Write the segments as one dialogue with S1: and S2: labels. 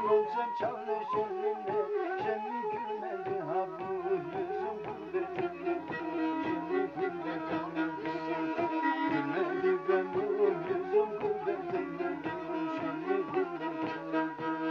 S1: olsam çalı şenline, şenli gülmedi ha bu yüzüm gurbetinde, şenli gurbetinde. Gülmedi benim yüzüm gurbetinde, şenli gurbetinde.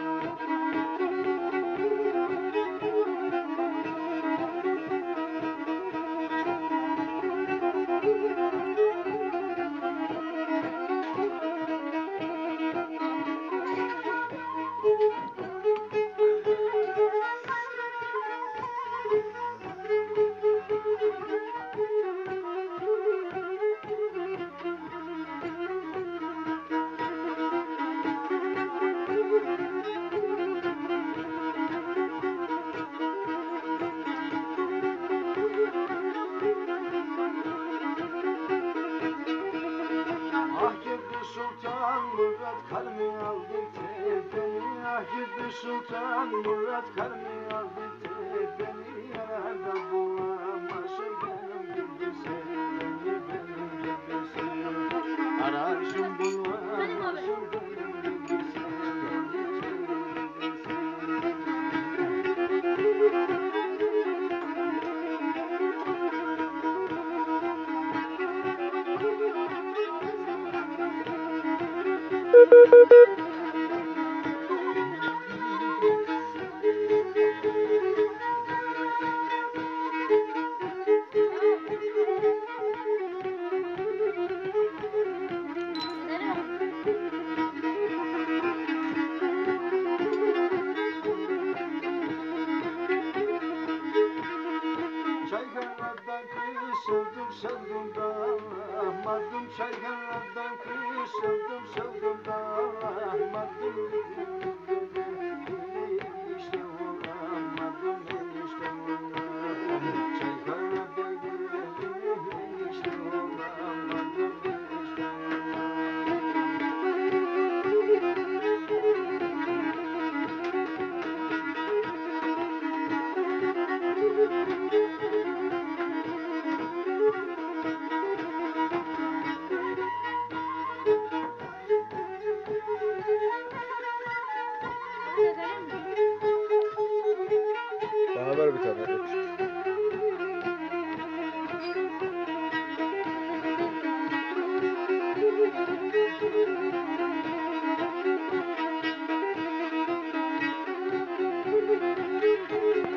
S1: Ah gitti Sultan Murat karmi aldı tepeni. Ah gitti Sultan Murat karmi aldı tepeni. Yarada bulamasa benim gibi seveni, benim gibi seveni. Ararsın bulamazsın benim gibi seveni, benim gibi Çayganlardan kısıldım sevdim dağılamadım. Çayganlardan kısıldım sevdim dağılamadım. İşte olamadım, işte olamadım. Çayganlardan işte olamadım, işte
S2: Bana ver bir tane.